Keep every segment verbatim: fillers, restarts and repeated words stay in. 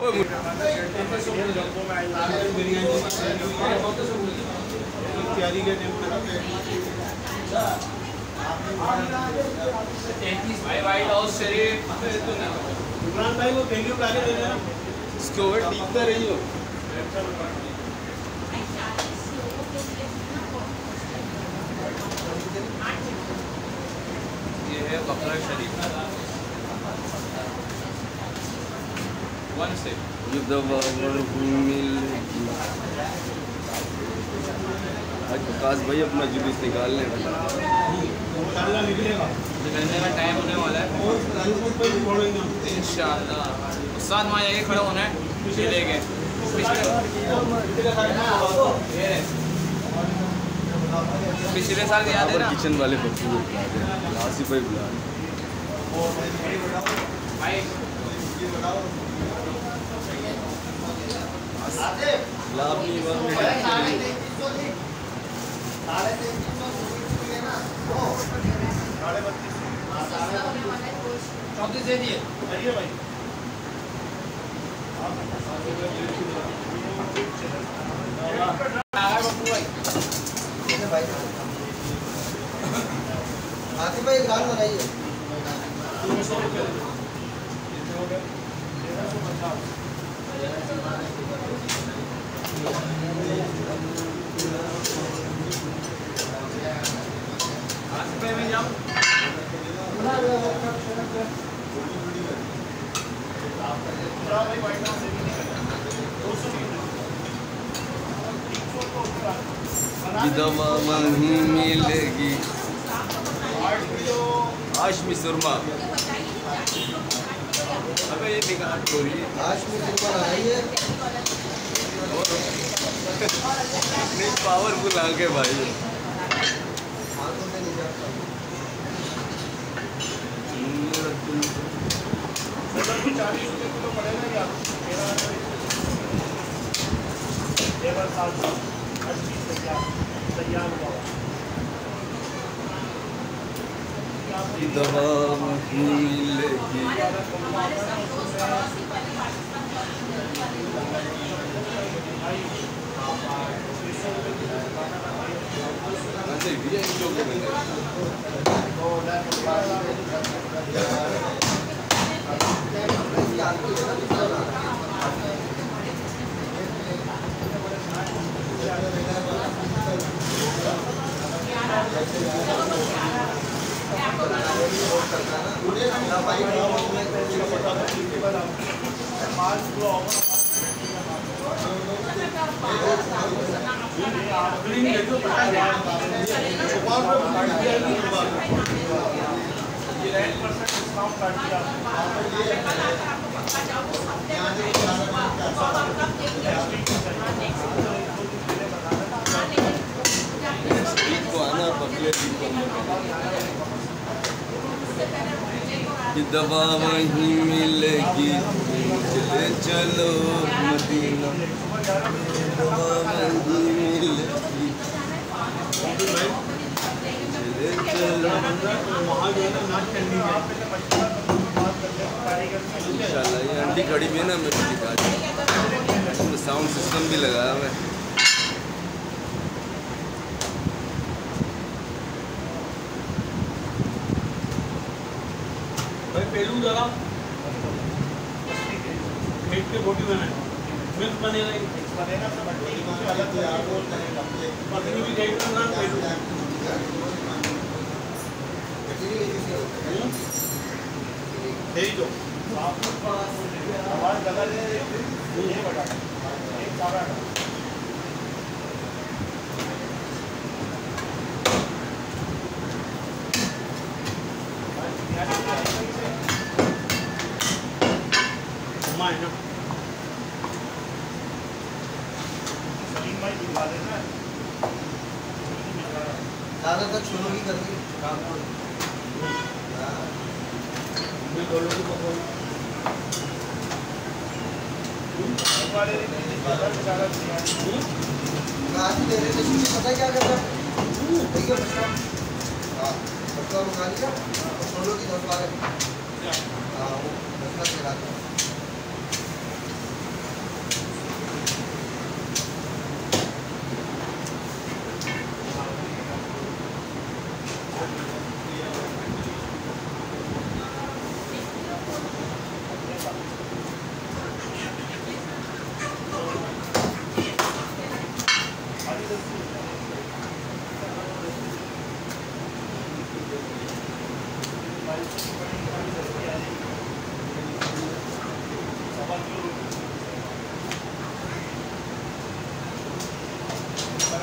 तैयारी के टाइम भाई वाइट हाउस शरीफ इमरान भाई वो थैंक यू कार्य दे देना इसके ऊपर टीकता रही हो। ये है बकरा शरीफ वन से आज प्रकाश भाई अपना जुलूस निकाल लें निकलेगा निकलने का टाइम होने वाला है इंशाअल्लाह। उस्ताद वहाँ जाके खड़ा होना है पीछे लेके पिछले साल याद है ना किचन वाले आसिफ भाई बुला चौंतीस दे दिए भाई आसिफ भाई गाल बनाइए में जाओ दवा वहीं मिलेगी हाशमी सुरमा। अबे ये बेकार चोरी हाशमी सुरमा है पावरफुल आगे भाई चालीस रुपये किलो पड़ेगा या लेबर साल तैयार दवा मिलेगी दवा वहीं मिलेगी चले चलो मदीना दवा वहीं मिलेगी चले चलो इंशाल्लाह। ये अंडी कड़ी में ना मेरे दिखा इसमें साउंड सिस्टम भी लगाया हुआ है। पेलू जरा मीट की रोटी बनाए मिक्स बनेगा बनेगा तो अलग तैयार करेगा पत्नी भी देख ना पेलू दे दो आवाज लगा दे ये बटा एक सारा है ना सलीम भाई दिखा देना ज़्यादा तक शुरू ही कर दी काम को मैं बोल रहा हूँ पकड़ वाले बाजार में ज़्यादा दिया आज ही दे रहे थे सुनिए पता है क्या कर रहा है देखिए बच्चा हाँ बच्चा मंगा लिया सोलो की दस बारह हाँ वो बच्चा चला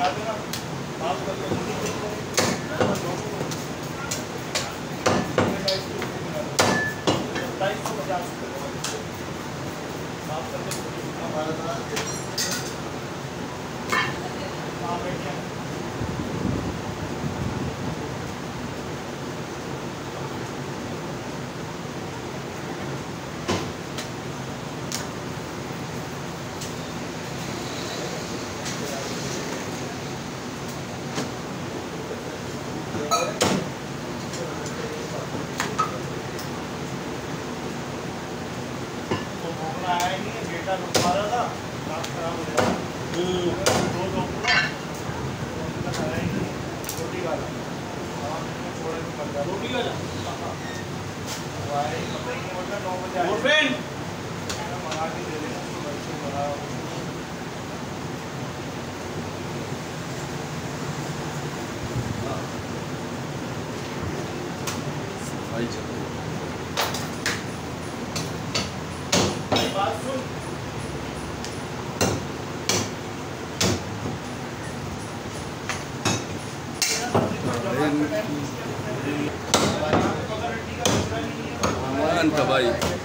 भाई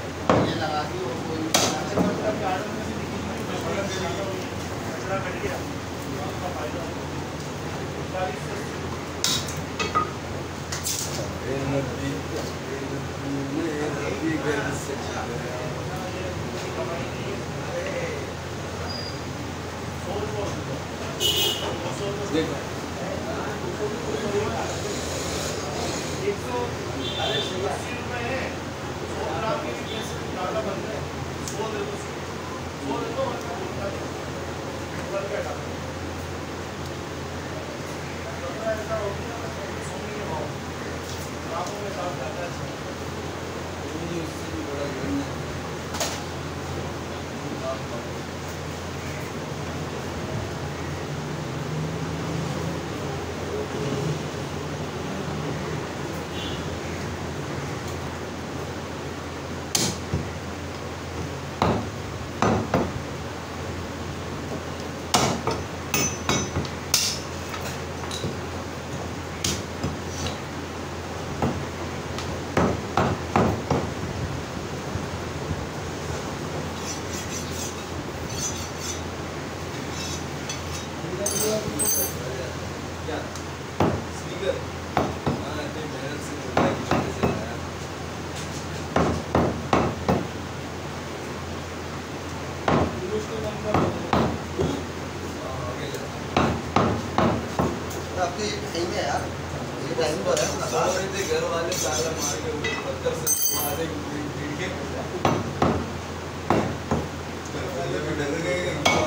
घर वाले ताला मार के पत्थर से मारे डर गए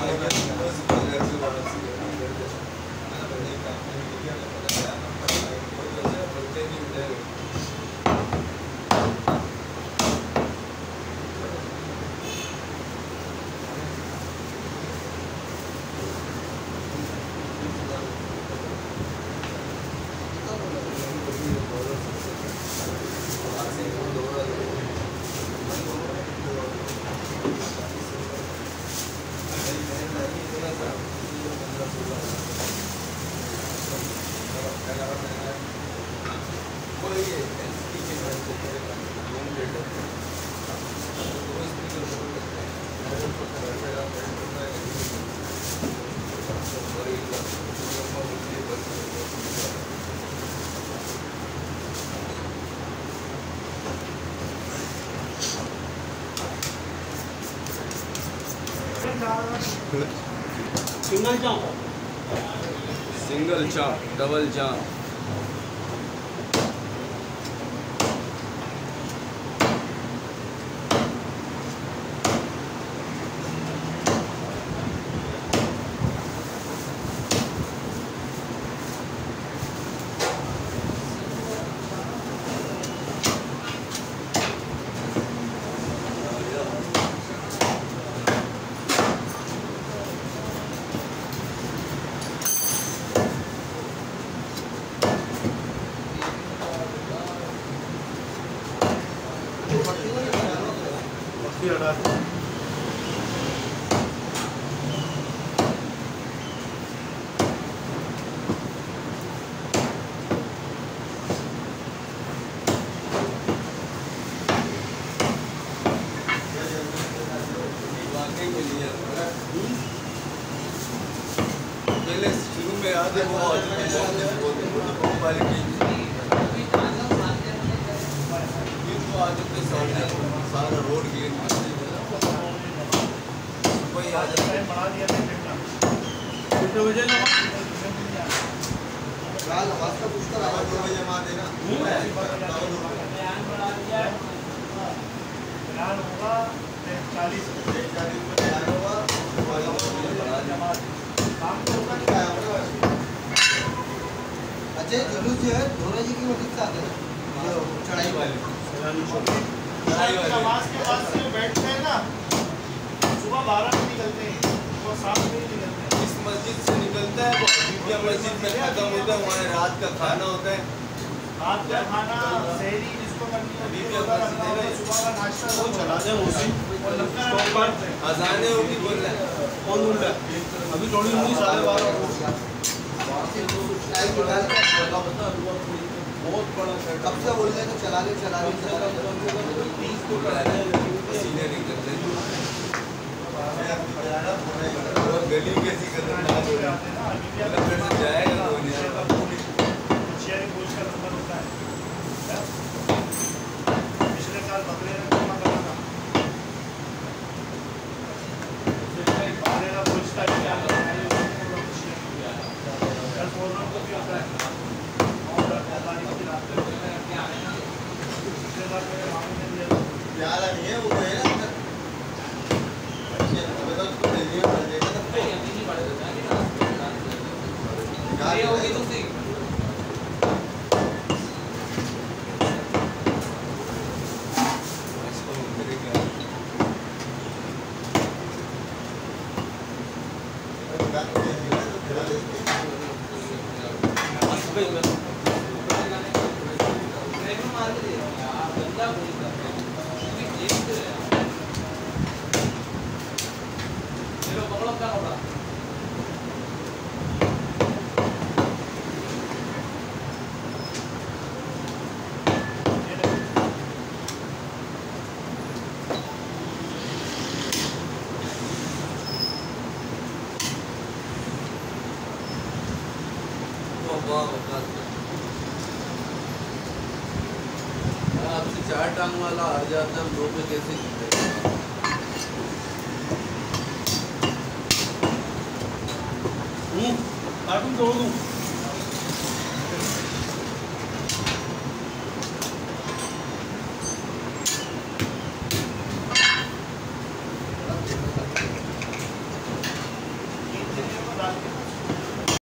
सिंगल चाप सिंगल चाप डबल चाप वाकई में नहीं है। पहले शुरू में आते वो क्वालिटी आदत के सामने सारा रोड गेट वही आ जाता है। बढ़ा दिया था कितने बजे ना लाल आवाज का पुष्कर आवाज दो बजे मार देना ध्यान होगा चालीस चालीस में आया होगा काम तो होगा नहीं आया होगा। अच्छा जुलूस जो है धोरा जी की मस्जिद से आते हैं जो चढ़ाई वाले नमाज के बाद से बैठते हैं ना सुबह बारह में निकलते हैं वो सात में निकलते हैं। इस मस्जिद से निकलता है वो मस्जिद में खत्म होता है। वहाँ रात का खाना होता है। रात का खाना शहरी जिसको करनी होती है सुबह का नाश्ता वो चला दे उसी स्टॉप पर अजाने होगी बोल रहा है। कौन बोल रहा है अभी थोड़ी होगी साढ़े बारह बहुत बड़ा कब से बोल रहे तो चला ले चला ले चला ले पसीने निकलते हैं और गली कैसी खतरनाक हो रही है। फिर से जाएगा तो नहीं होता है। पिछले साल बकरे ने कमा करा था बकरे का पूछता है क्या दस बोलने को भी होता है और पानी की रात में पिछले साल मेरे मामू ने दिया प्यारा नहीं है वो है ना होगी तो सही आपसे चार टांग वाला आ जाता है दो पे कैसे जीतेगा। कार्टून तोड़ दूँ